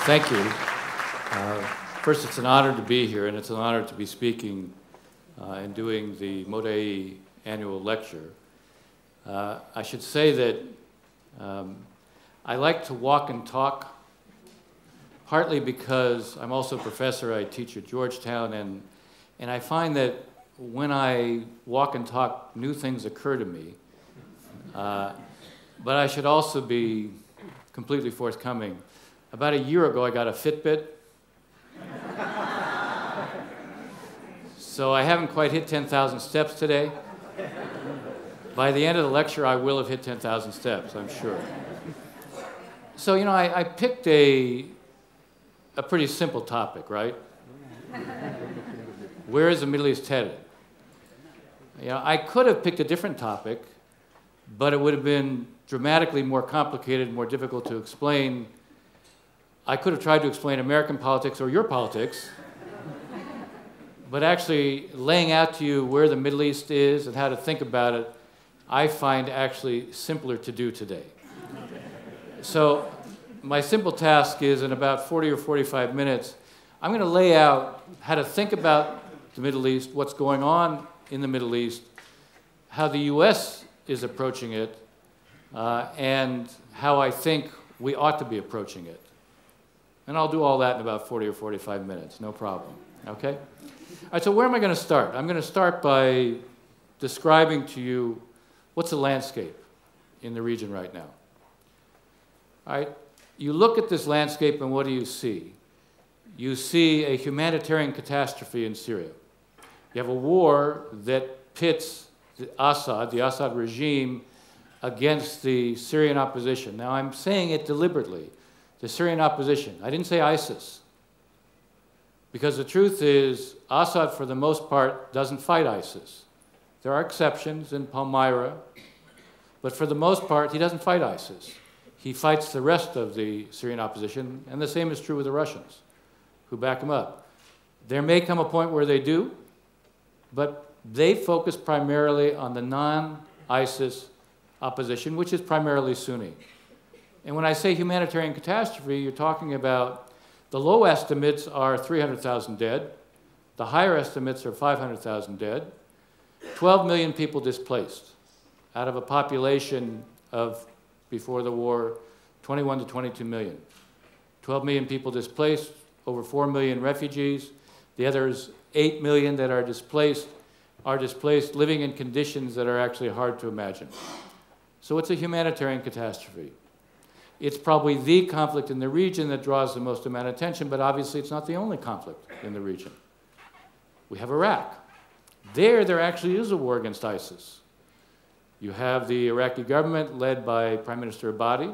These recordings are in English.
Thank you. First, it's an honor to be here, and it's an honor to be speaking and doing the Modai Annual Lecture. I should say that I like to walk and talk, partly because I'm also a professor. I teach at Georgetown, and I find that when I walk and talk, new things occur to me. But I should also be completely forthcoming. About a year ago, I got a Fitbit. So I haven't quite hit 10,000 steps today. By the end of the lecture, I will have hit 10,000 steps, I'm sure. So, you know, I picked a pretty simple topic, right? Where is the Middle East headed? You know, I could have picked a different topic, but it would have been dramatically more complicated, more difficult to explain. I could have tried to explain American politics or your politics, but actually laying out to you where the Middle East is and how to think about it, I find actually simpler to do today. So my simple task is, in about 40 or 45 minutes, I'm going to lay out how to think about the Middle East, what's going on in the Middle East, how the US is approaching it, and how I think we ought to be approaching it. And I'll do all that in about 40 or 45 minutes, no problem, okay? All right, so where am I going to start? I'm going to start by describing to you what's the landscape in the region right now. All right, you look at this landscape and what do you see? You see a humanitarian catastrophe in Syria. You have a war that pits the Assad regime against the Syrian opposition. Now, I'm saying it deliberately, the Syrian opposition. I didn't say ISIS, because the truth is Assad, for the most part, doesn't fight ISIS. There are exceptions in Palmyra, but for the most part, he doesn't fight ISIS. He fights the rest of the Syrian opposition, and the same is true with the Russians, who back him up. There may come a point where they do, but they focus primarily on the non-ISIS opposition, which is primarily Sunni. And when I say humanitarian catastrophe, you're talking about the low estimates are 300,000 dead. The higher estimates are 500,000 dead. 12 million people displaced out of a population of, before the war, 21 to 22 million. 12 million people displaced, over 4 million refugees. The others, 8 million that are displaced living in conditions that are actually hard to imagine. So it's a humanitarian catastrophe. It's probably the conflict in the region that draws the most amount of attention, but obviously it's not the only conflict in the region. We have Iraq. There actually is a war against ISIS. You have the Iraqi government led by Prime Minister Abadi.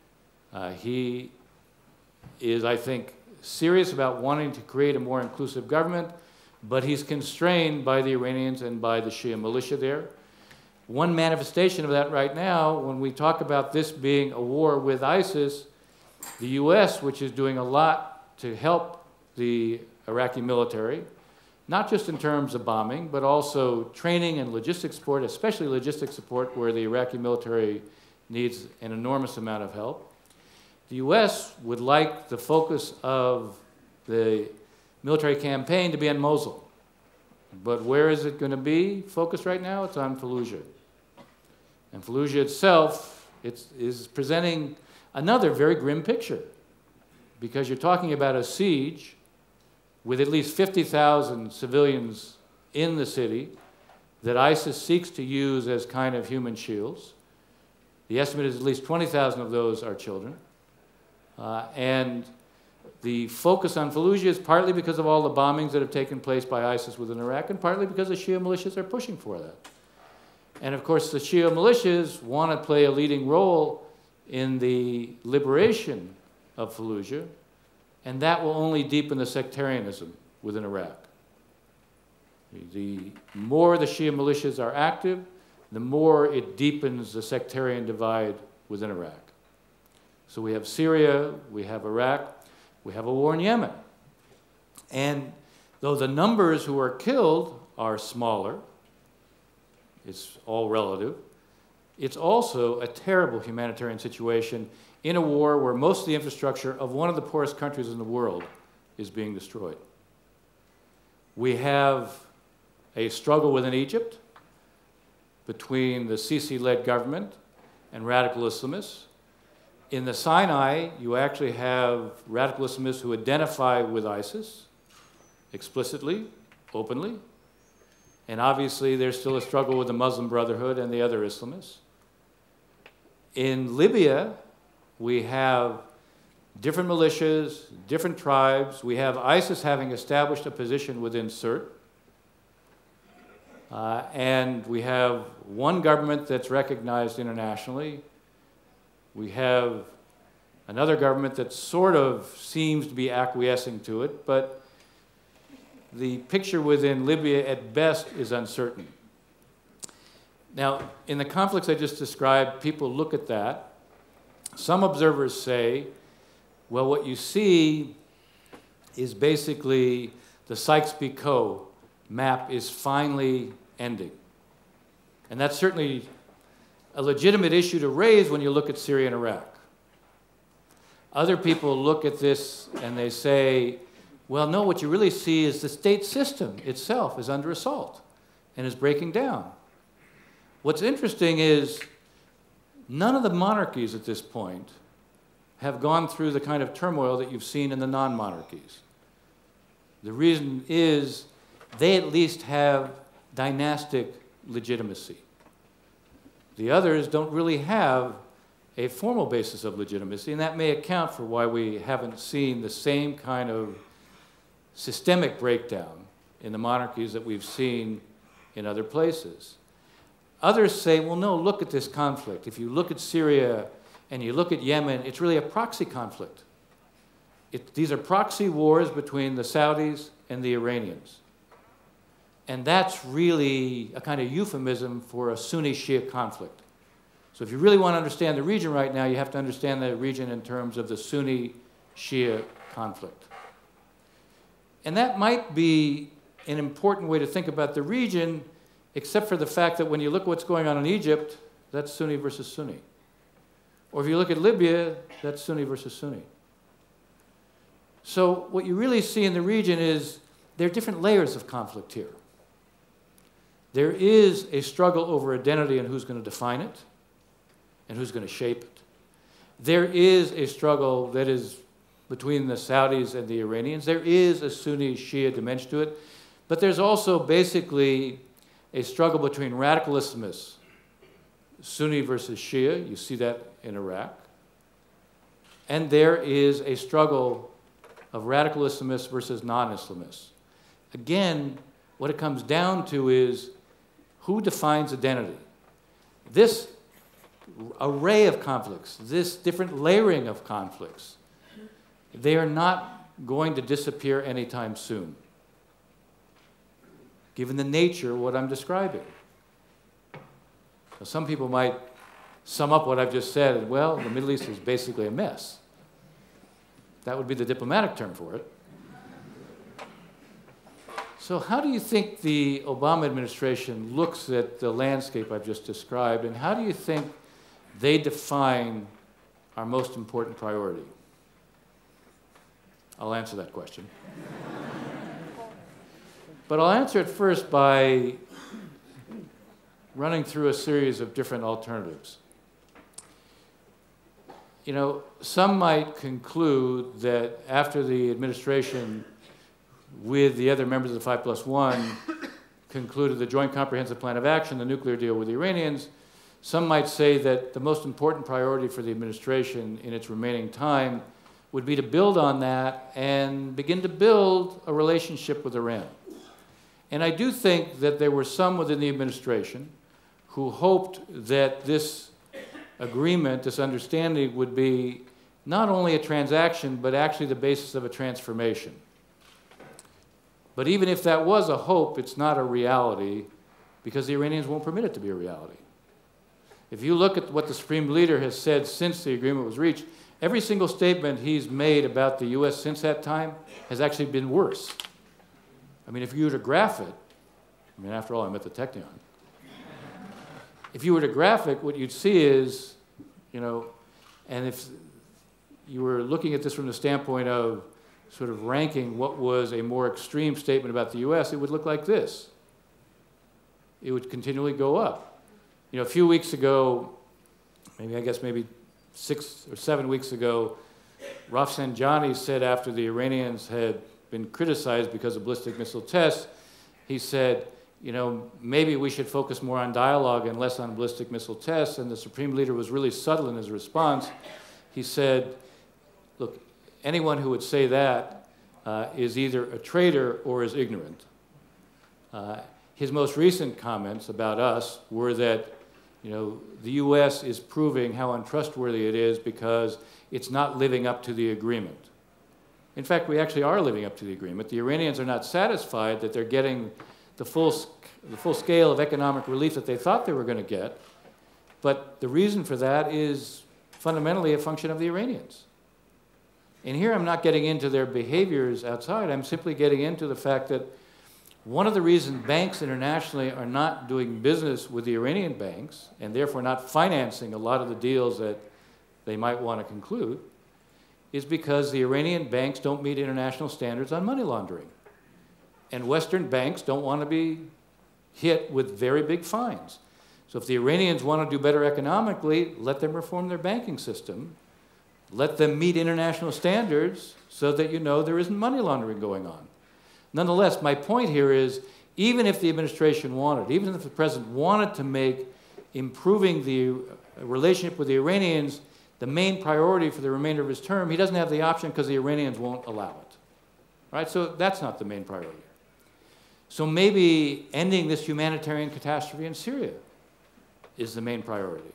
He is, I think, serious about wanting to create a more inclusive government, but he's constrained by the Iranians and by the Shia militia there. One manifestation of that right now, when we talk about this being a war with ISIS, the US, which is doing a lot to help the Iraqi military, not just in terms of bombing, but also training and logistics support, especially logistics support where the Iraqi military needs an enormous amount of help. The US would like the focus of the military campaign to be on Mosul. But where is it going to be focused right now? It's on Fallujah. And Fallujah itself is presenting another very grim picture, because you're talking about a siege with at least 50,000 civilians in the city that ISIS seeks to use as kind of human shields. The estimate is at least 20,000 of those are children. And the focus on Fallujah is partly because of all the bombings that have taken place by ISIS within Iraq, and partly because the Shia militias are pushing for that. And of course, the Shia militias want to play a leading role in the liberation of Fallujah, and that will only deepen the sectarianism within Iraq. The more the Shia militias are active, the more it deepens the sectarian divide within Iraq. So we have Syria, we have Iraq, we have a war in Yemen. And though the numbers who are killed are smaller, it's all relative, it's also a terrible humanitarian situation, in a war where most of the infrastructure of one of the poorest countries in the world is being destroyed. We have a struggle within Egypt between the Sisi-led government and radical Islamists. In the Sinai, you actually have radical Islamists who identify with ISIS explicitly, openly, and obviously there's still a struggle with the Muslim Brotherhood and the other Islamists. In Libya, we have different militias, different tribes. We have ISIS having established a position within Sirte. And we have one government that's recognized internationally. We have another government that sort of seems to be acquiescing to it, but the picture within Libya at best is uncertain. Now, in the conflicts I just described, people look at that. Some observers say, well, what you see is basically the Sykes-Picot map is finally ending. And that's certainly a legitimate issue to raise when you look at Syria and Iraq. Other people look at this and they say, well, no, what you really see is the state system itself is under assault and is breaking down. What's interesting is none of the monarchies at this point have gone through the kind of turmoil that you've seen in the non-monarchies. The reason is they at least have dynastic legitimacy. The others don't really have a formal basis of legitimacy, and that may account for why we haven't seen the same kind of systemic breakdown in the monarchies that we've seen in other places. Others say, well, no, look at this conflict. If you look at Syria and you look at Yemen, it's really a proxy conflict. These are proxy wars between the Saudis and the Iranians. And that's really a kind of euphemism for a Sunni-Shia conflict. So if you really want to understand the region right now, you have to understand the region in terms of the Sunni-Shia conflict. And that might be an important way to think about the region, except for the fact that when you look at what's going on in Egypt, that's Sunni versus Sunni. Or if you look at Libya, that's Sunni versus Sunni. So what you really see in the region is there are different layers of conflict here. There is a struggle over identity and who's going to define it and who's going to shape it. There is a struggle that is between the Saudis and the Iranians. There is a Sunni-Shia dimension to it, but there's also basically a struggle between radical Islamists, Sunni versus Shia. You see that in Iraq. And there is a struggle of radical Islamists versus non-Islamists. Again, what it comes down to is who defines identity? This array of conflicts, this different layering of conflicts, they are not going to disappear anytime soon, given the nature of what I'm describing. Now, some people might sum up what I've just said as, well, the Middle East is basically a mess. That would be the diplomatic term for it. So how do you think the Obama administration looks at the landscape I've just described, and how do you think they define our most important priority? I'll answer that question. But I'll answer it first by running through a series of different alternatives. You know, some might conclude that after the administration with the other members of the 5+1 concluded the Joint Comprehensive Plan of Action, the nuclear deal with the Iranians, some might say that the most important priority for the administration in its remaining time would be to build on that and begin to build a relationship with Iran. And I do think that there were some within the administration who hoped that this agreement, this understanding, would be not only a transaction, but actually the basis of a transformation. But even if that was a hope, it's not a reality because the Iranians won't permit it to be a reality. If you look at what the Supreme Leader has said since the agreement was reached, every single statement he's made about the U.S. since that time has actually been worse. I mean, if you were to graph it, I mean, after all, I'm at the Technion. If you were to graph it, what you'd see is, you know, and if you were looking at this from the standpoint of sort of ranking what was a more extreme statement about the U.S., it would look like this. It would continually go up. You know, a few weeks ago, maybe 6 or 7 weeks ago, Rafsanjani said after the Iranians had been criticized because of ballistic missile tests, he said, you know, maybe we should focus more on dialogue and less on ballistic missile tests, and the Supreme Leader was really subtle in his response. He said, look, anyone who would say that is either a traitor or is ignorant. His most recent comments about us were that, you know, the U.S. is proving how untrustworthy it is because it's not living up to the agreement. In fact, we actually are living up to the agreement. The Iranians are not satisfied that they're getting the full scale of economic relief that they thought they were going to get, but the reason for that is fundamentally a function of the Iranians. And here I'm not getting into their behaviors outside, I'm simply getting into the fact that one of the reasons banks internationally are not doing business with the Iranian banks, and therefore not financing a lot of the deals that they might want to conclude, is because the Iranian banks don't meet international standards on money laundering. And Western banks don't want to be hit with very big fines. So if the Iranians want to do better economically, let them reform their banking system. Let them meet international standards so that you know there isn't money laundering going on. Nonetheless, my point here is, even if the administration wanted, even if the president wanted to make improving the relationship with the Iranians the main priority for the remainder of his term, he doesn't have the option because the Iranians won't allow it. Right? So that's not the main priority. So maybe ending this humanitarian catastrophe in Syria is the main priority.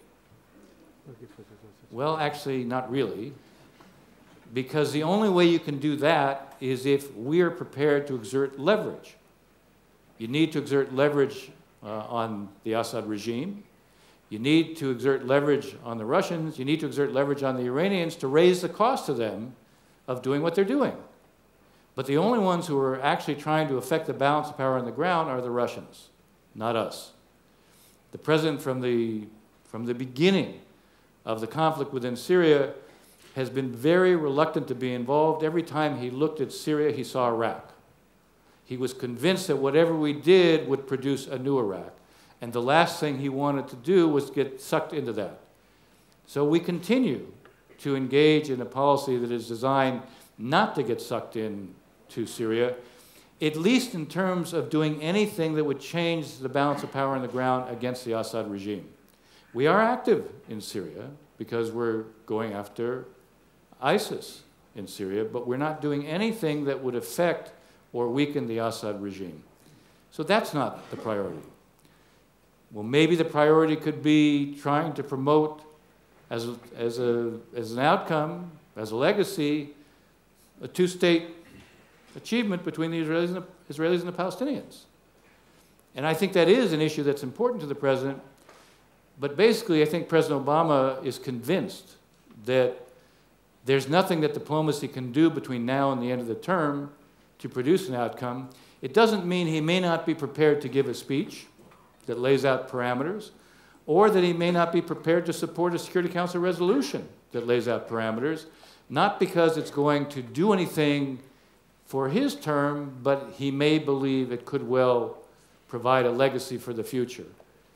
Well, actually, not really, because the only way you can do that is if we are prepared to exert leverage. You need to exert leverage on the Assad regime. You need to exert leverage on the Russians. You need to exert leverage on the Iranians to raise the cost to them of doing what they're doing. But the only ones who are actually trying to affect the balance of power on the ground are the Russians, not us. The president from the beginning of the conflict within Syria has been very reluctant to be involved. Every time he looked at Syria, he saw Iraq. He was convinced that whatever we did would produce a new Iraq. And the last thing he wanted to do was get sucked into that. So we continue to engage in a policy that is designed not to get sucked into Syria, at least in terms of doing anything that would change the balance of power on the ground against the Assad regime. We are active in Syria because we're going after ISIS in Syria, but we're not doing anything that would affect or weaken the Assad regime. So that's not the priority. Well, maybe the priority could be trying to promote as an outcome, as a legacy, a two-state achievement between the Israelis and the Palestinians. And I think that is an issue that's important to the president. But basically, I think President Obama is convinced that there's nothing that diplomacy can do between now and the end of the term to produce an outcome. It doesn't mean he may not be prepared to give a speech that lays out parameters, or that he may not be prepared to support a Security Council resolution that lays out parameters, not because it's going to do anything for his term, but he may believe it could well provide a legacy for the future.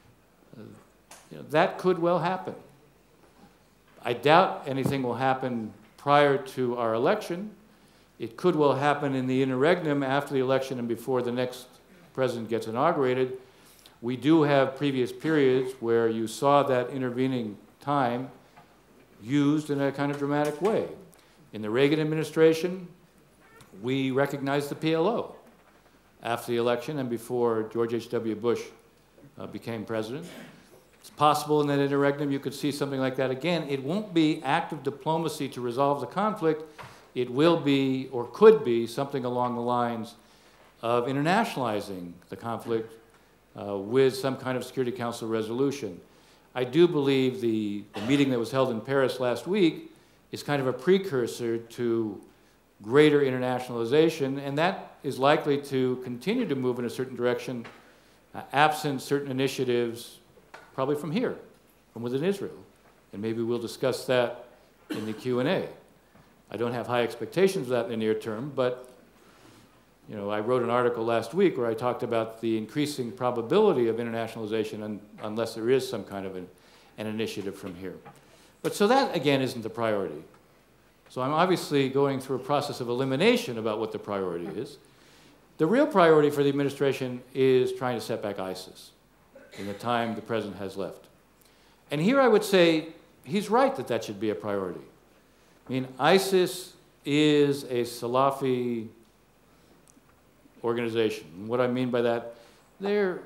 That could well happen. I doubt anything will happen prior to our election. It could well happen in the interregnum after the election and before the next president gets inaugurated. We do have previous periods where you saw that intervening time used in a kind of dramatic way. In the Reagan administration, we recognized the PLO after the election and before George H.W. Bush became president. It's possible in that interregnum you could see something like that again. It won't be active diplomacy to resolve the conflict. It will be, or could be, something along the lines of internationalizing the conflict with some kind of Security Council resolution. I do believe the meeting that was held in Paris last week is kind of a precursor to greater internationalization, and that is likely to continue to move in a certain direction, absent certain initiatives, probably from here, from within Israel. And maybe we'll discuss that in the Q&A. I don't have high expectations of that in the near term, but you know, I wrote an article last week where I talked about the increasing probability of internationalization unless there is some kind of an initiative from here. But so that, again, isn't the priority. So I'm obviously going through a process of elimination about what the priority is. The real priority for the administration is trying to set back ISIS in the time the president has left. And here I would say he's right that that should be a priority. I mean, ISIS is a Salafi organization. And what I mean by that, they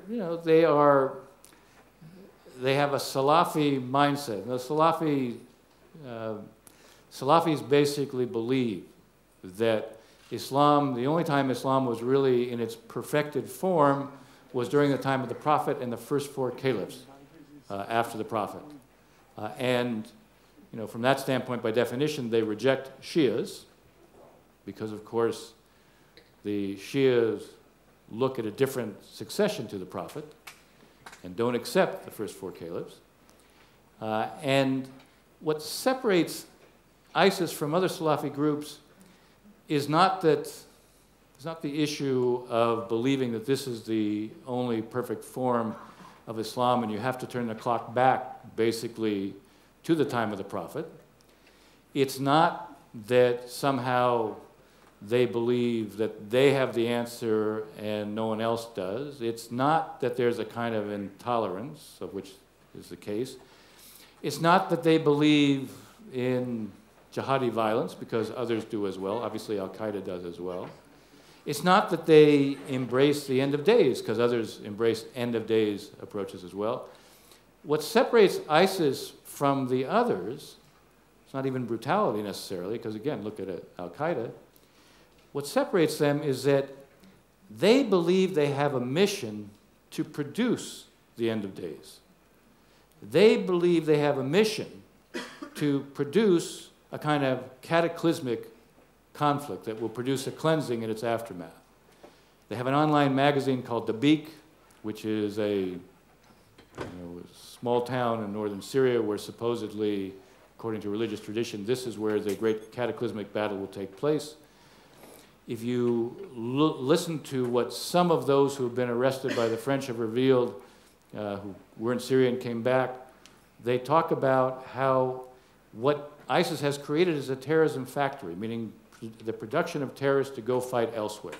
have a Salafi mindset. The Salafis basically believe that Islam, the only time Islam was really in its perfected form was during the time of the Prophet and the first 4 caliphs after the Prophet. And you know, from that standpoint, by definition, they reject Shias because, of course, the Shias look at a different succession to the Prophet and don't accept the first 4 caliphs. And what separates ISIS from other Salafi groups is not the issue of believing that this is the only perfect form of Islam and you have to turn the clock back basically to the time of the Prophet. It's not that somehow they believe that they have the answer and no one else does. It's not that there's a kind of intolerance, of which is the case. It's not that they believe in jihadi violence, because others do as well. Obviously, Al-Qaeda does as well. It's not that they embrace the end of days, because others embrace end of days approaches as well. What separates ISIS from the others, it's not even brutality necessarily, because again, look at Al-Qaeda. What separates them is that they believe they have a mission to produce the end of days. They believe they have a mission to produce a kind of cataclysmic conflict that will produce a cleansing in its aftermath. They have an online magazine called The Beak, which is a small town in northern Syria where supposedly, according to religious tradition, this is where the great cataclysmic battle will take place. If you listen to what some of those who have been arrested by the French have revealed, who were in Syria and came back, they talk about how what ISIS has created is a terrorism factory, meaning the production of terrorists to go fight elsewhere.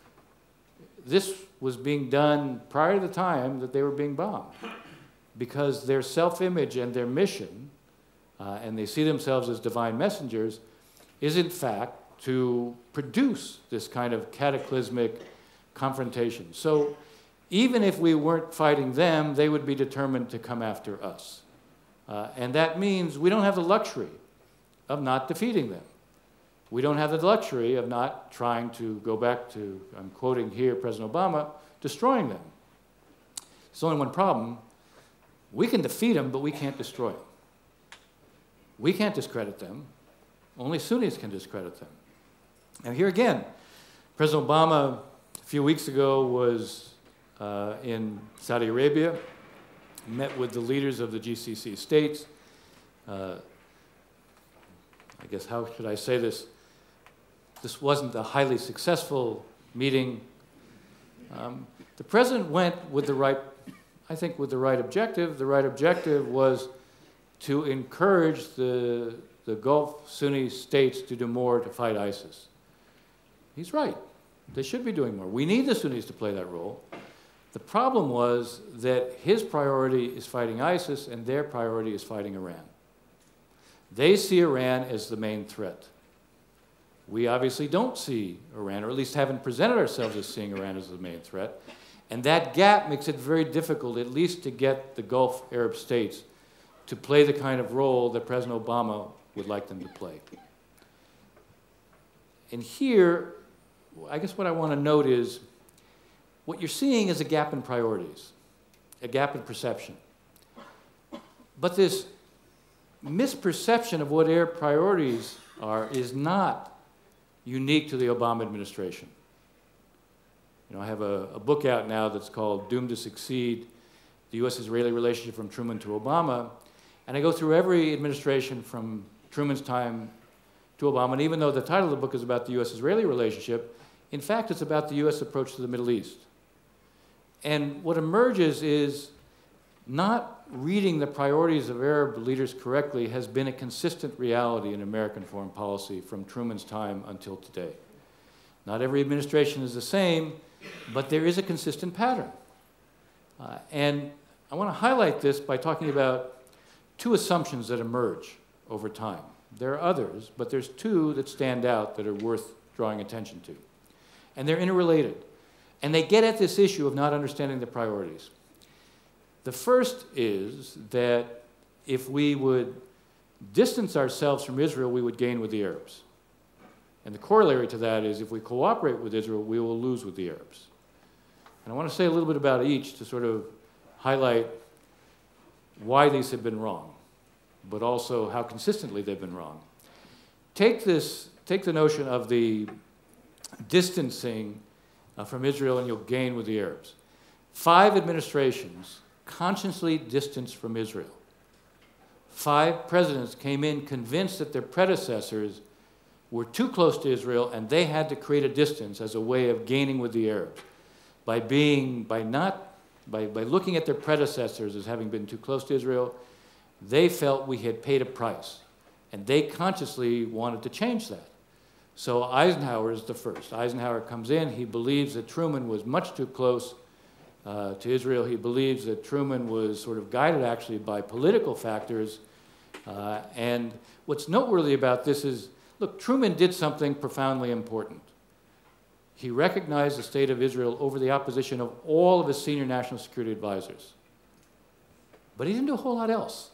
This was being done prior to the time that they were being bombed, because their self-image and their mission, and they see themselves as divine messengers, is in fact to produce this kind of cataclysmic confrontation. So even if we weren't fighting them, they would be determined to come after us. And that means we don't have the luxury of not defeating them. We don't have the luxury of not trying to go back to, I'm quoting here President Obama, destroying them. There's only one problem. We can defeat them, but we can't destroy them. We can't discredit them. Only Sunnis can discredit them. And here again, President Obama a few weeks ago was in Saudi Arabia, met with the leaders of the GCC states. I guess, how should I say this? This wasn't a highly successful meeting. The president went with the right, I think, with the right objective. The right objective was to encourage the Gulf Sunni states to do more to fight ISIS. He's right. They should be doing more. We need the Sunnis to play that role. The problem was that his priority is fighting ISIS and their priority is fighting Iran. They see Iran as the main threat. We obviously don't see Iran, or at least haven't presented ourselves as seeing Iran as the main threat. And that gap makes it very difficult, at least to get the Gulf Arab states to play the kind of role that President Obama would like them to play. And here, I guess what I want to note is, what you're seeing is a gap in priorities, a gap in perception. But this misperception of what their priorities are is not unique to the Obama administration. You know, I have a book out now that's called Doomed to Succeed, the U.S.-Israeli Relationship from Truman to Obama, and I go through every administration from Truman's time to Obama. And even though the title of the book is about the U.S.-Israeli relationship, in fact, it's about the U.S. approach to the Middle East. And what emerges is not reading the priorities of Arab leaders correctly has been a consistent reality in American foreign policy from Truman's time until today. Not every administration is the same, but there is a consistent pattern. And I want to highlight this by talking about two assumptions that emerge over time. There are others, but there's two that stand out that are worth drawing attention to. And they're interrelated. And they get at this issue of not understanding the priorities. The first is that if we would distance ourselves from Israel, we would gain with the Arabs. And the corollary to that is if we cooperate with Israel, we will lose with the Arabs. And I want to say a little bit about each to sort of highlight why these have been wrong, but also how consistently they've been wrong. Take the notion of the distancing from Israel and you'll gain with the Arabs. 5 administrations consciously distanced from Israel. 5 presidents came in convinced that their predecessors were too close to Israel and they had to create a distance as a way of gaining with the Arabs. By looking at their predecessors as having been too close to Israel, they felt we had paid a price. And they consciously wanted to change that. So Eisenhower is the first. Eisenhower comes in. He believes that Truman was much too close to Israel. He believes that Truman was sort of guided actually by political factors. And what's noteworthy about this is, look, Truman did something profoundly important. He recognized the state of Israel over the opposition of all of his senior national security advisors. But he didn't do a whole lot else.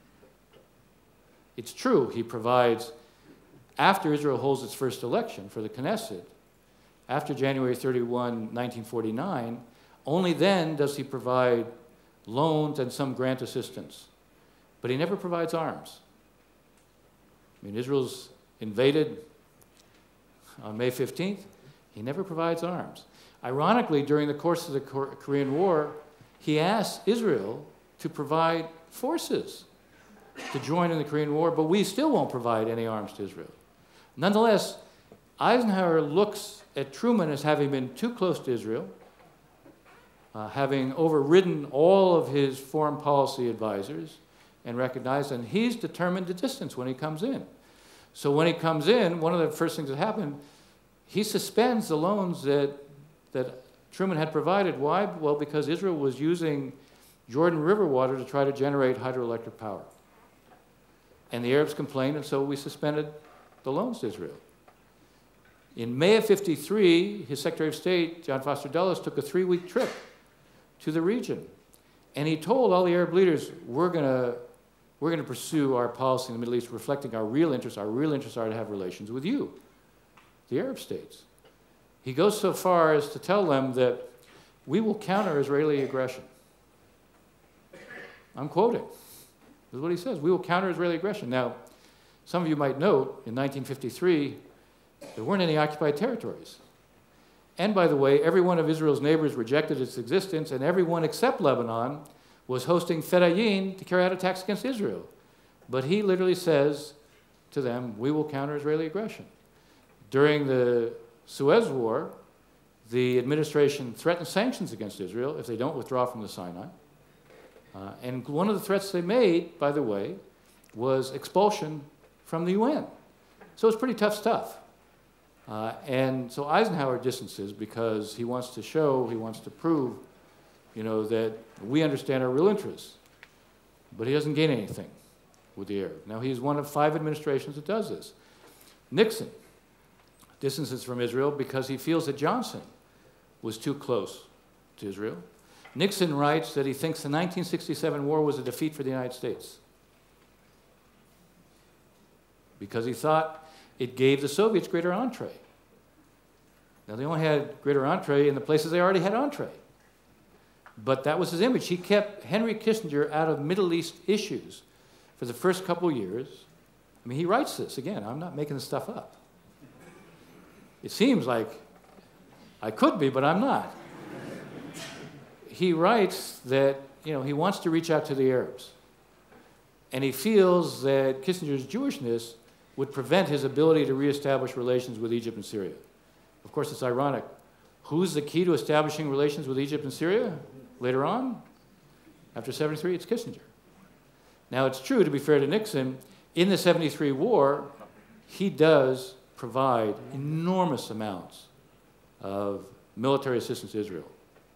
It's true, he provides, after Israel holds its first election for the Knesset, after January 31, 1949, only then does he provide loans and some grant assistance. But he never provides arms. I mean, Israel's invaded on May 15th. He never provides arms. Ironically, during the course of the Korean War, he asked Israel to provide forces to join in the Korean War, but we still won't provide any arms to Israel. Nonetheless, Eisenhower looks at Truman as having been too close to Israel, having overridden all of his foreign policy advisors, and recognized, and he's determined to distance when he comes in. So when he comes in, one of the first things that happened, he suspends the loans that Truman had provided. Why? Well, because Israel was using Jordan River water to try to generate hydroelectric power. And the Arabs complained, and so we suspended the loans to Israel. In May of '53, his Secretary of State, John Foster Dulles, took a 3-week trip to the region. And he told all the Arab leaders, we're going to pursue our policy in the Middle East reflecting our real interests. Our real interests are to have relations with you, the Arab states. He goes so far as to tell them that we will counter Israeli aggression. I'm quoting. This is what he says. We will counter Israeli aggression. Now, some of you might note, in 1953, there weren't any occupied territories. And by the way, every one of Israel's neighbors rejected its existence, and everyone except Lebanon was hosting Fedayeen to carry out attacks against Israel. But he literally says to them, we will counter Israeli aggression. During the Suez War, the administration threatened sanctions against Israel if they don't withdraw from the Sinai. And one of the threats they made, by the way, was expulsion from the UN. So it's pretty tough stuff. And so Eisenhower distances because he wants to show, he wants to prove, that we understand our real interests. But he doesn't gain anything with the Arab. Now, he's one of 5 administrations that does this. Nixon distances from Israel because he feels that Johnson was too close to Israel. Nixon writes that he thinks the 1967 war was a defeat for the United States because he thought it gave the Soviets greater entree. Now, they only had greater entree in the places they already had entree. But that was his image. He kept Henry Kissinger out of Middle East issues for the first couple years. I mean, he writes this. Again, I'm not making this stuff up. It seems like I could be, but I'm not. He writes that, he wants to reach out to the Arabs. And he feels that Kissinger's Jewishness would prevent his ability to reestablish relations with Egypt and Syria. Of course, it's ironic. Who's the key to establishing relations with Egypt and Syria later on? After 73, it's Kissinger. Now, it's true, to be fair to Nixon, in the 73 war, he does provide enormous amounts of military assistance to Israel.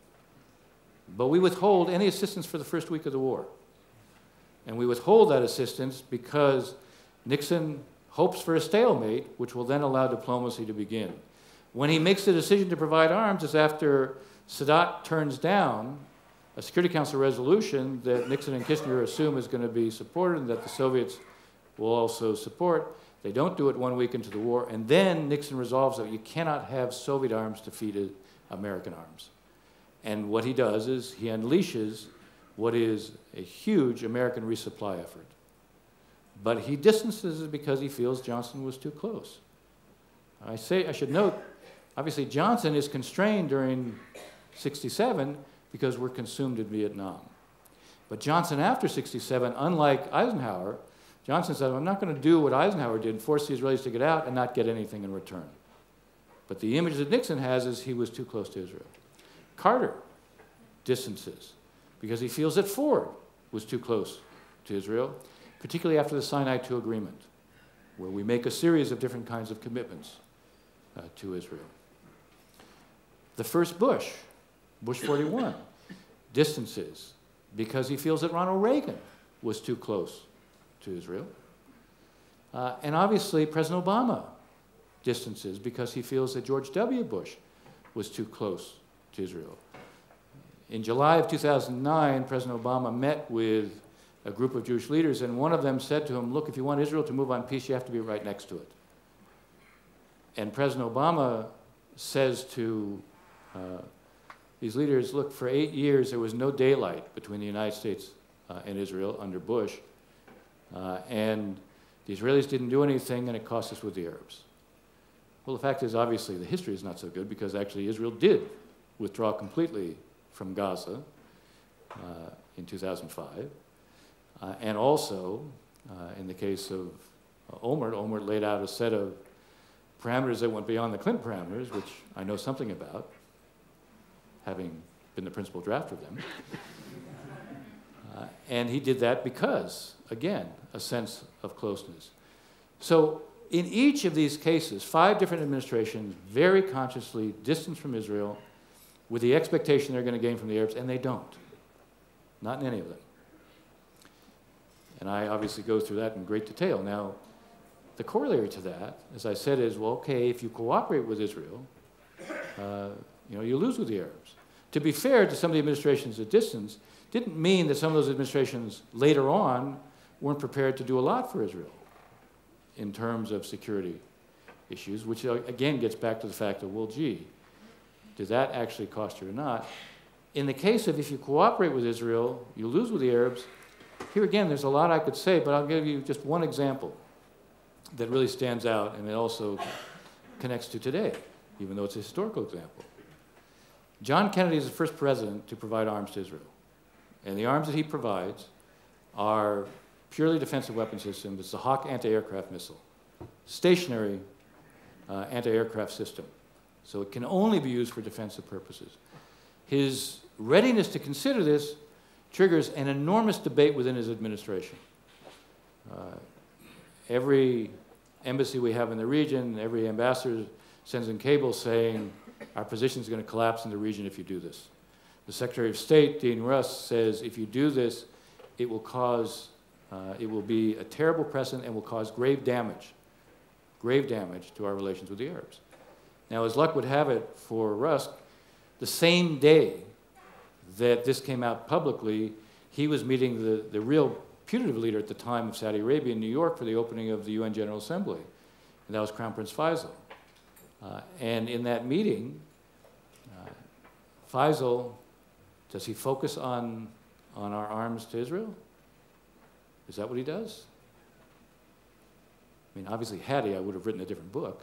But we withhold any assistance for the first week of the war. And we withhold that assistance because Nixon hopes for a stalemate, which will then allow diplomacy to begin. When he makes the decision to provide arms is after Sadat turns down a Security Council resolution that Nixon and Kissinger assume is going to be supported and that the Soviets will also support. They don't do it 1 week into the war, and then Nixon resolves that you cannot have Soviet arms defeat American arms. And what he does is he unleashes what is a huge American resupply effort. But he distances it because he feels Johnson was too close. I should note, obviously Johnson is constrained during 67 because we're consumed in Vietnam. But Johnson after 67, unlike Eisenhower, Johnson said, I'm not going to do what Eisenhower did, force the Israelis to get out and not get anything in return. But the image that Nixon has is he was too close to Israel. Carter distances because he feels that Ford was too close to Israel, particularly after the Sinai II agreement, where we make a series of different kinds of commitments to Israel. The first Bush 41, distances because he feels that Ronald Reagan was too close to Israel. And obviously, President Obama distances because he feels that George W. Bush was too close to Israel. In July of 2009, President Obama met with a group of Jewish leaders, and one of them said to him, look, if you want Israel to move on peace, you have to be right next to it. And President Obama says to these leaders, look, for 8 years there was no daylight between the United States and Israel under Bush, and the Israelis didn't do anything, and it cost us with the Arabs. Well, the fact is, obviously, the history is not so good because actually Israel did withdraw completely from Gaza in 2005. And also, in the case of Olmert laid out a set of parameters that went beyond the Clinton parameters, which I know something about, having been the principal drafter of them. And he did that because, again, a sense of closeness. So in each of these cases, 5 different administrations very consciously distanced from Israel with the expectation they're going to gain from the Arabs, and they don't. Not in any of them. And I obviously go through that in great detail. Now, the corollary to that, as I said, is, well, okay, if you cooperate with Israel, you lose with the Arabs. To be fair to some of the administrations at distance, didn't mean that some of those administrations later on weren't prepared to do a lot for Israel in terms of security issues, which again gets back to the fact of, well, gee, did that actually cost you or not? In the case of if you cooperate with Israel, you lose with the Arabs. Here again, there's a lot I could say, but I'll give you just one example that really stands out, and it also connects to today, even though it's a historical example. John Kennedy is the first president to provide arms to Israel. And the arms that he provides are purely defensive weapon systems. It's the Hawk anti-aircraft missile, stationary anti-aircraft system. So it can only be used for defensive purposes. His readiness to consider this triggers an enormous debate within his administration. Every embassy we have in the region, every ambassador sends in cables saying, our position is going to collapse in the region if you do this. The Secretary of State, Dean Russ, says if you do this, it will be a terrible precedent and will cause grave damage to our relations with the Arabs. Now, as luck would have it for Rusk, the same day that this came out publicly, he was meeting the real putative leader at the time of Saudi Arabia in New York for the opening of the UN General Assembly, and that was Crown Prince Faisal. And in that meeting, Faisal, does he focus on our arms to Israel? Is that what he does? I mean, obviously, had he, I would have written a different book.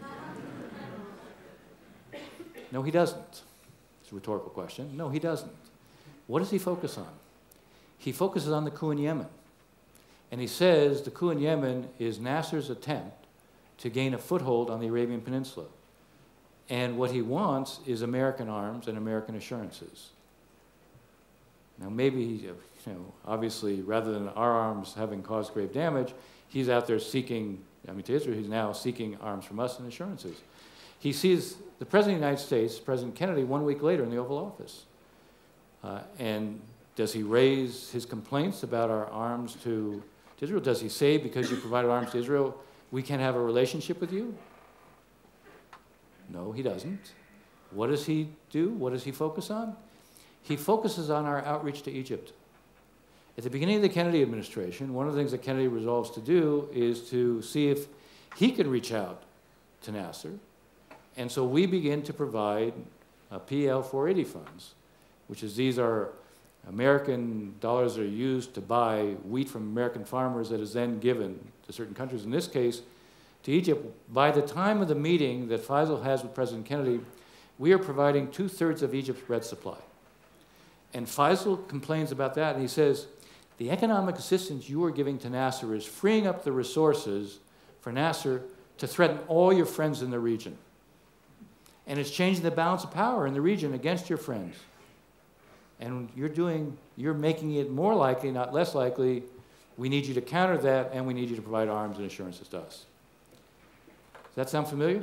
No, he doesn't. It's a rhetorical question. No, he doesn't. What does he focus on? He focuses on the coup in Yemen. And he says the coup in Yemen is Nasser's attempt to gain a foothold on the Arabian Peninsula. And what he wants is American arms and American assurances. Now maybe, obviously, rather than our arms having caused grave damage, he's out there seeking, to Israel, he's now seeking arms from us and assurances. He sees the President of the United States, President Kennedy, 1 week later in the Oval Office. And does he raise his complaints about our arms to Israel? Does he say, because you provided arms to Israel, we can't have a relationship with you? No, he doesn't. What does he do? What does he focus on? He focuses on our outreach to Egypt. At the beginning of the Kennedy administration, one of the things that Kennedy resolves to do is to see if he could reach out to Nasser. And so we begin to provide PL 480 funds, which is these are American dollars that are used to buy wheat from American farmers that is then given to certain countries. In this case, to Egypt. By the time of the meeting that Faisal has with President Kennedy, we are providing 2/3 of Egypt's bread supply. And Faisal complains about that, and he says, the economic assistance you are giving to Nasser is freeing up the resources for Nasser to threaten all your friends in the region. And it's changing the balance of power in the region against your friends. And you're making it more likely, not less likely. We need you to counter that, and we need you to provide arms and assurances to us. Does that sound familiar?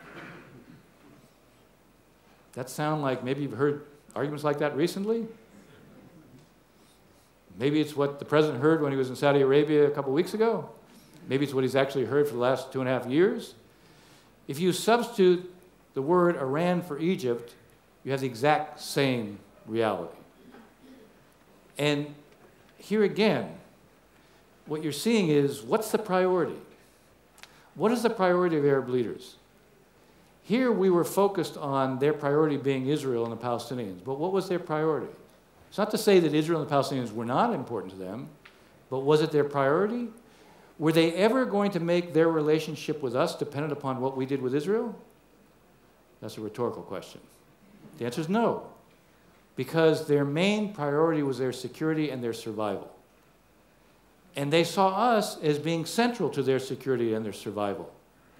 That sound like maybe you've heard arguments like that recently? Maybe it's what the president heard when he was in Saudi Arabia a couple weeks ago. Maybe it's what he's actually heard for the last 2.5 years. If you substitute the word Iran for Egypt, you have the exact same reality. And here again, what you're seeing is, what's the priority? What is the priority of Arab leaders? Here we were focused on their priority being Israel and the Palestinians, but what was their priority? It's not to say that Israel and the Palestinians were not important to them, but was it their priority? Were they ever going to make their relationship with us dependent upon what we did with Israel? That's a rhetorical question. The answer is no, because their main priority was their security and their survival. And they saw us as being central to their security and their survival.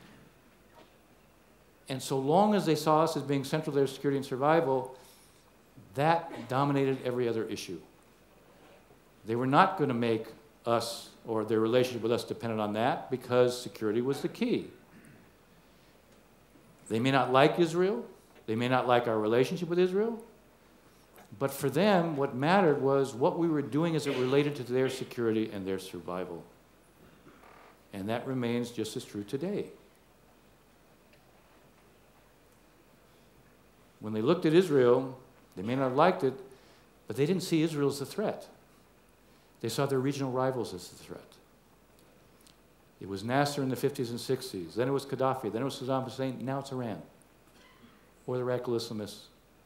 And so long as they saw us as being central to their security and survival, that dominated every other issue. They were not going to make us or their relationship with us dependent on that, because security was the key. They may not like Israel. They may not like our relationship with Israel. But for them, what mattered was what we were doing as it related to their security and their survival. And that remains just as true today. When they looked at Israel, they may not have liked it, but they didn't see Israel as a threat. They saw their regional rivals as a threat. It was Nasser in the 50s and 60s. Then it was Gaddafi. Then it was Saddam Hussein. Now it's Iran or the radical Islamists.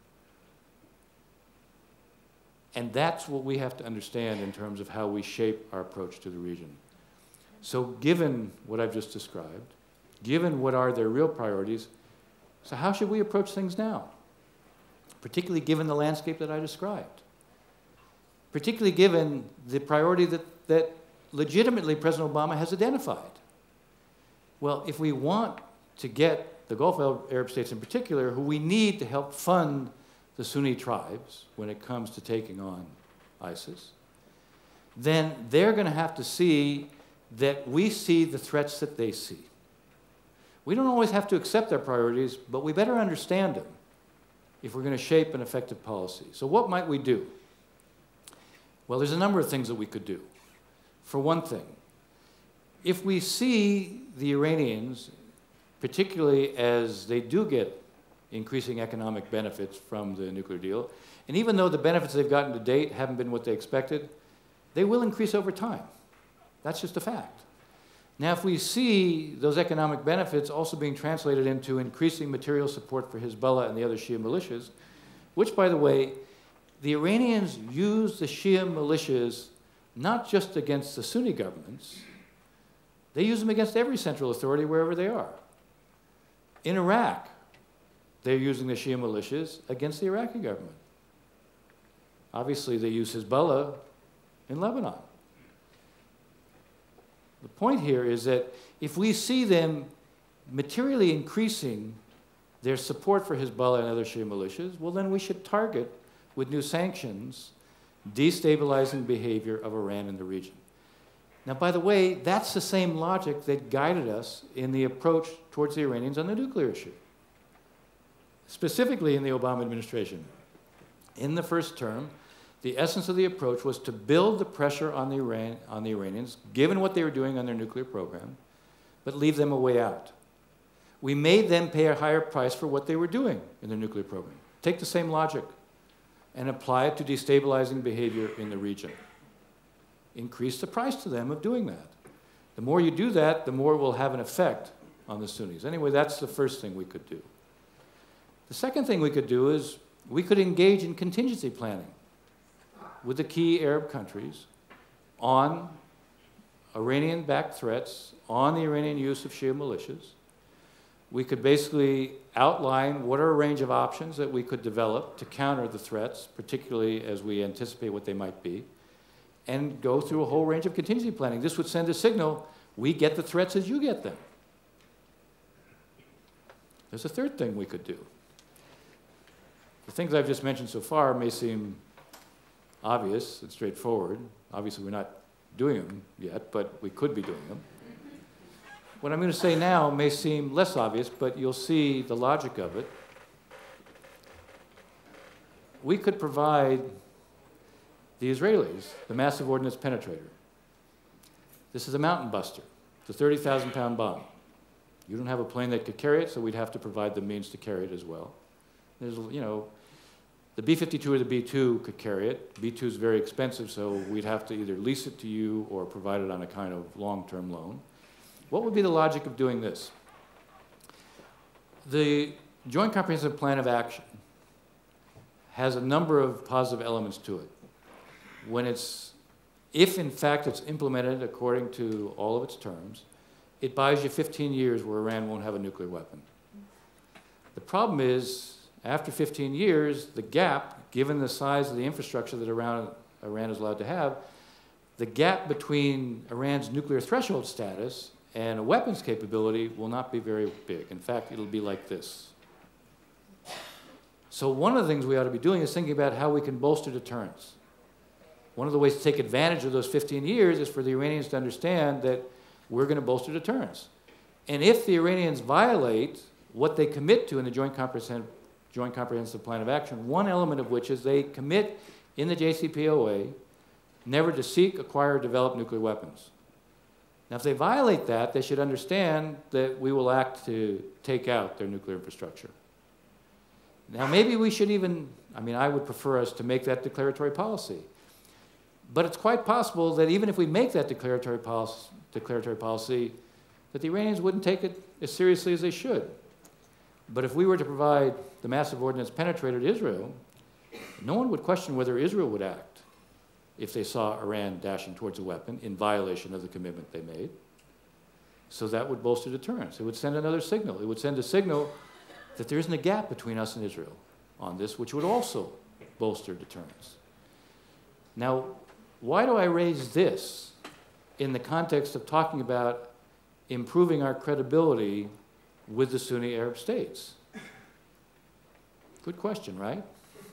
And that's what we have to understand in terms of how we shape our approach to the region. So given what I've just described, given what are their real priorities, so how should we approach things now? Particularly given the landscape that I described. Particularly given the priority that legitimately President Obama has identified. Well, if we want to get the Gulf Arab states in particular, who we need to help fund the Sunni tribes when it comes to taking on ISIS, then they're going to have to see that we see the threats that they see. We don't always have to accept their priorities, but we better understand them if we're going to shape an effective policy. So what might we do? Well, there's a number of things that we could do. For one thing, if we see the Iranians, particularly as they do get increasing economic benefits from the nuclear deal, and even though the benefits they've gotten to date haven't been what they expected, they will increase over time. That's just a fact. Now, if we see those economic benefits also being translated into increasing material support for Hezbollah and the other Shia militias, which, by the way, the Iranians use the Shia militias not just against the Sunni governments, they use them against every central authority wherever they are. In Iraq, they're using the Shia militias against the Iraqi government. Obviously, they use Hezbollah in Lebanon. The point here is that if we see them materially increasing their support for Hezbollah and other Shia militias, well, then we should target with new sanctions destabilizing behavior of Iran in the region. Now, by the way, that's the same logic that guided us in the approach towards the Iranians on the nuclear issue, specifically in the Obama administration. In the first term, the essence of the approach was to build the pressure on the Iranians, given what they were doing on their nuclear program, but leave them a way out. We made them pay a higher price for what they were doing in their nuclear program. Take the same logic and apply it to destabilizing behavior in the region. Increase the price to them of doing that. The more you do that, the more it will have an effect on the Sunnis. Anyway, that's the first thing we could do. The second thing we could do is we could engage in contingency planning with the key Arab countries on Iranian-backed threats, on the Iranian use of Shia militias. We could basically outline what are a range of options that we could develop to counter the threats, particularly as we anticipate what they might be, and go through a whole range of contingency planning. This would send a signal, we get the threats as you get them. There's a third thing we could do. The things I've just mentioned so far may seem obvious and straightforward. Obviously, we're not doing them yet, but we could be doing them. What I'm going to say now may seem less obvious, but you'll see the logic of it. We could provide the Israelis the massive ordnance penetrator. This is a mountain buster. It's a 30,000-pound bomb. You don't have a plane that could carry it, so we'd have to provide the means to carry it as well. There's, you know, the B-52 or the B-2 could carry it. B-2 is very expensive, so we'd have to either lease it to you or provide it on a kind of long-term loan. What would be the logic of doing this? The Joint Comprehensive Plan of Action has a number of positive elements to it. If in fact it's implemented according to all of its terms, it buys you 15 years where Iran won't have a nuclear weapon. The problem is, after 15 years, the gap, given the size of the infrastructure that Iran is allowed to have, the gap between Iran's nuclear threshold status and a weapons capability will not be very big. In fact, it'll be like this. So one of the things we ought to be doing is thinking about how we can bolster deterrence. One of the ways to take advantage of those 15 years is for the Iranians to understand that we're going to bolster deterrence. And if the Iranians violate what they commit to in the Joint Comprehensive Plan of Action, one element of which is they commit in the JCPOA never to seek, acquire, or develop nuclear weapons. Now, if they violate that, they should understand that we will act to take out their nuclear infrastructure. Now, maybe we should even, I would prefer us to make that declaratory policy. But it's quite possible that even if we make that declaratory policy, that the Iranians wouldn't take it as seriously as they should. But if we were to provide the massive ordnance penetrator to Israel, no one would question whether Israel would act if they saw Iran dashing towards a weapon in violation of the commitment they made. So that would bolster deterrence. It would send another signal. It would send a signal that there isn't a gap between us and Israel on this, which would also bolster deterrence. Now, why do I raise this in the context of talking about improving our credibility with the Sunni Arab states? Good question, right?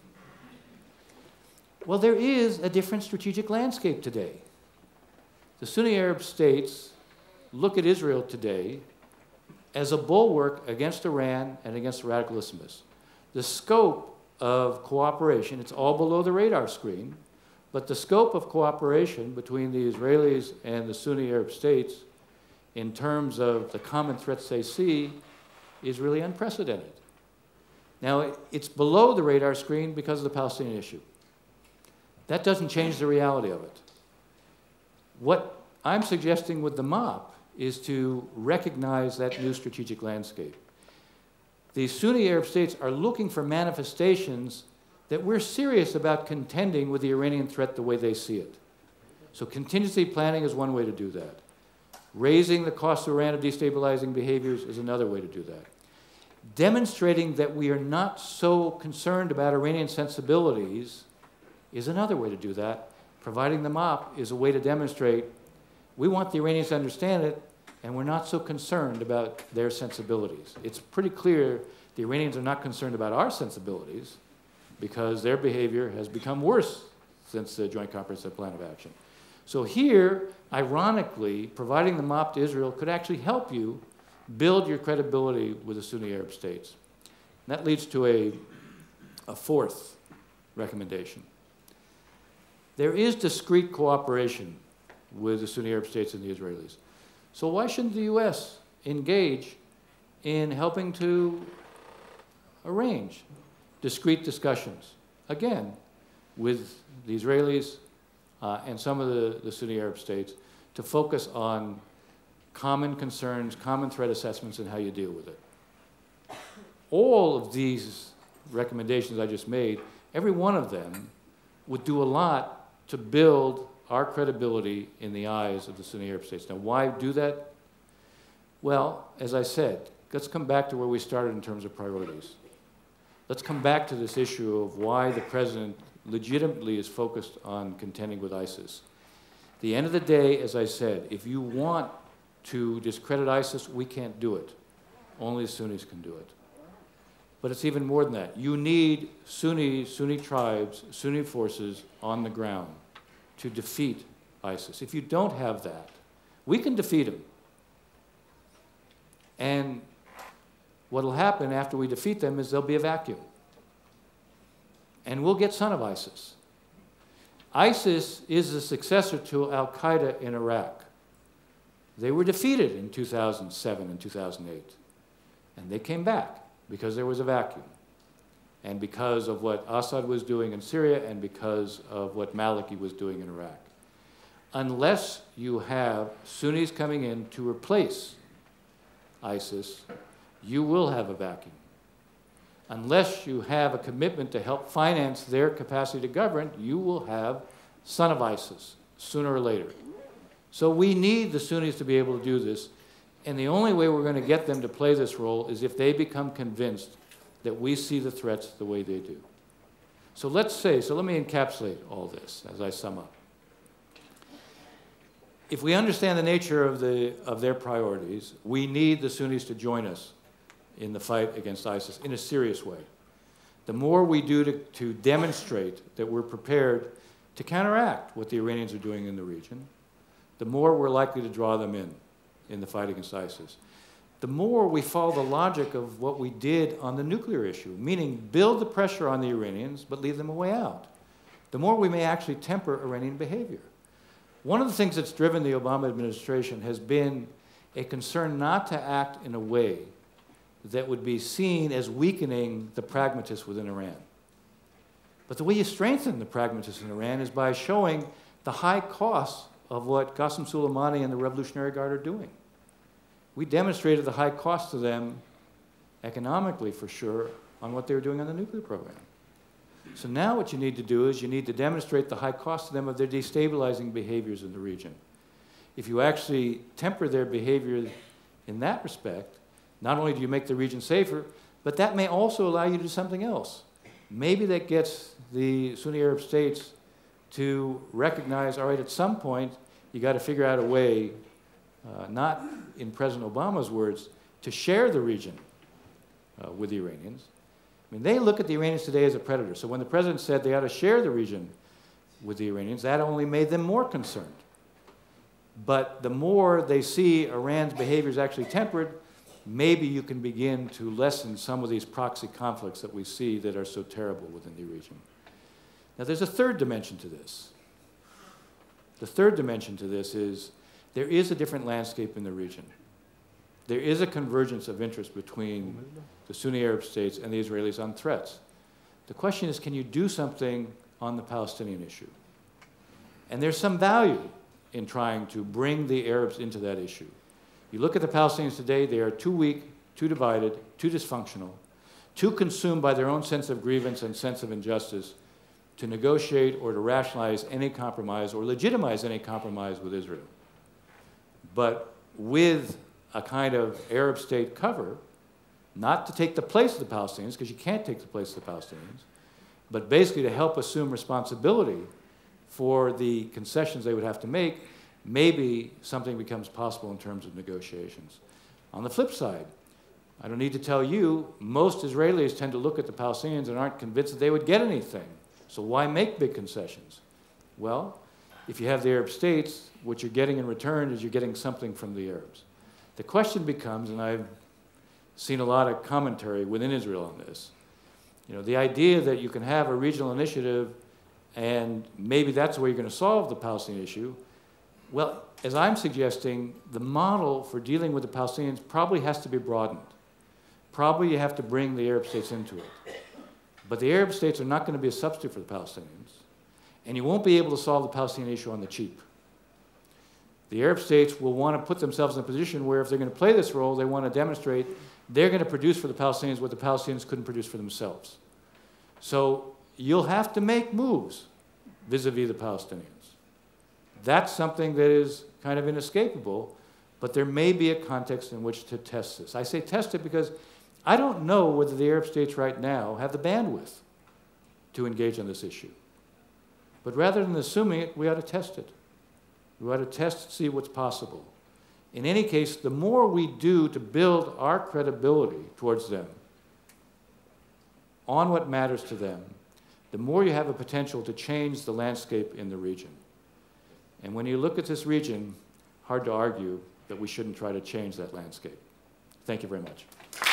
Well, there is a different strategic landscape today. The Sunni Arab states look at Israel today as a bulwark against Iran and against the radical Islamists. The scope of cooperation, it's all below the radar screen, but the scope of cooperation between the Israelis and the Sunni Arab states in terms of the common threats they see is really unprecedented. Now, it's below the radar screen because of the Palestinian issue. That doesn't change the reality of it. What I'm suggesting with the MOP is to recognize that new strategic landscape. The Sunni Arab states are looking for manifestations that we're serious about contending with the Iranian threat the way they see it. So contingency planning is one way to do that. Raising the cost of Iran of destabilizing behaviors is another way to do that. Demonstrating that we are not so concerned about Iranian sensibilities is another way to do that. Providing the MOP is a way to demonstrate We want the Iranians to understand it, and we're not so concerned about their sensibilities. It's pretty clear the Iranians are not concerned about our sensibilities because their behavior has become worse since the Joint Comprehensive Plan of Action. So here, ironically, providing the MOP to Israel could actually help you build your credibility with the Sunni Arab states. And that leads to a fourth recommendation. There is discrete cooperation with the Sunni Arab states and the Israelis. So why shouldn't the U.S. engage in helping to arrange discrete discussions, again, with the Israelis and some of the Sunni Arab states to focus on common concerns, common threat assessments, and how you deal with it. All of these recommendations I just made, every one of them would do a lot to build our credibility in the eyes of the Sunni Arab states. Now, why do that? Well, as I said, let's come back to where we started in terms of priorities. Let's come back to this issue of why the president legitimately is focused on contending with ISIS. At the end of the day, as I said, if you want to discredit ISIS, we can't do it. Only the Sunnis can do it. But it's even more than that. You need Sunni tribes, Sunni forces on the ground to defeat ISIS. If you don't have that, we can defeat them. And what will happen after we defeat them is there'll be a vacuum. And we'll get son of ISIS. ISIS is the successor to al-Qaeda in Iraq. They were defeated in 2007 and 2008. And they came back because there was a vacuum. And because of what Assad was doing in Syria and because of what Maliki was doing in Iraq. Unless you have Sunnis coming in to replace ISIS, you will have a vacuum. Unless you have a commitment to help finance their capacity to govern, you will have son of ISIS sooner or later. So we need the Sunnis to be able to do this, and the only way we're going to get them to play this role is if they become convinced that we see the threats the way they do. So let me encapsulate all this as I sum up. If we understand the nature of their priorities, we need the Sunnis to join us in the fight against ISIS in a serious way. The more we do to demonstrate that we're prepared to counteract what the Iranians are doing in the region, the more we're likely to draw them in the fight against ISIS. The more we follow the logic of what we did on the nuclear issue, meaning build the pressure on the Iranians but leave them a way out, the more we may actually temper Iranian behavior. One of the things that's driven the Obama administration has been a concern not to act in a way that would be seen as weakening the pragmatists within Iran. But the way you strengthen the pragmatists in Iran is by showing the high costs of what Qasem Soleimani and the Revolutionary Guard are doing. We demonstrated the high cost to them, economically for sure, on what they were doing on the nuclear program. So now what you need to do is you need to demonstrate the high cost to them of their destabilizing behaviors in the region. If you actually temper their behavior in that respect, not only do you make the region safer, but that may also allow you to do something else. Maybe that gets the Sunni Arab states to recognize, all right, at some point, you got to figure out a way, not in President Obama's words, to share the region with the Iranians. I mean, they look at the Iranians today as a predator. So when the president said they ought to share the region with the Iranians, that only made them more concerned. But the more they see Iran's behavior is actually tempered, maybe you can begin to lessen some of these proxy conflicts that we see that are so terrible within the region. Now, there's a third dimension to this. The third dimension to this is there is a different landscape in the region. There is a convergence of interest between the Sunni Arab states and the Israelis on threats. The question is, can you do something on the Palestinian issue? And there's some value in trying to bring the Arabs into that issue. You look at the Palestinians today, they are too weak, too divided, too dysfunctional, too consumed by their own sense of grievance and sense of injustice to negotiate or to rationalize any compromise or legitimize any compromise with Israel. But with a kind of Arab state cover, not to take the place of the Palestinians, because you can't take the place of the Palestinians, but basically to help assume responsibility for the concessions they would have to make, maybe something becomes possible in terms of negotiations. On the flip side, I don't need to tell you, most Israelis tend to look at the Palestinians and aren't convinced that they would get anything. So why make big concessions? Well, if you have the Arab states, what you're getting in return is you're getting something from the Arabs. The question becomes, and I've seen a lot of commentary within Israel on this, you know, the idea that you can have a regional initiative and maybe that's the way you're going to solve the Palestinian issue. Well, as I'm suggesting, the model for dealing with the Palestinians probably has to be broadened. Probably you have to bring the Arab states into it. But the Arab states are not going to be a substitute for the Palestinians. And you won't be able to solve the Palestinian issue on the cheap. The Arab states will want to put themselves in a position where if they're going to play this role, they want to demonstrate they're going to produce for the Palestinians what the Palestinians couldn't produce for themselves. So you'll have to make moves vis-a-vis the Palestinians. That's something that is kind of inescapable, but there may be a context in which to test this. I say test it because I don't know whether the Arab states right now have the bandwidth to engage on this issue. But rather than assuming it, we ought to test it. We ought to test to see what's possible. In any case, the more we do to build our credibility towards them on what matters to them, the more you have a potential to change the landscape in the region. And when you look at this region, hard to argue that we shouldn't try to change that landscape. Thank you very much.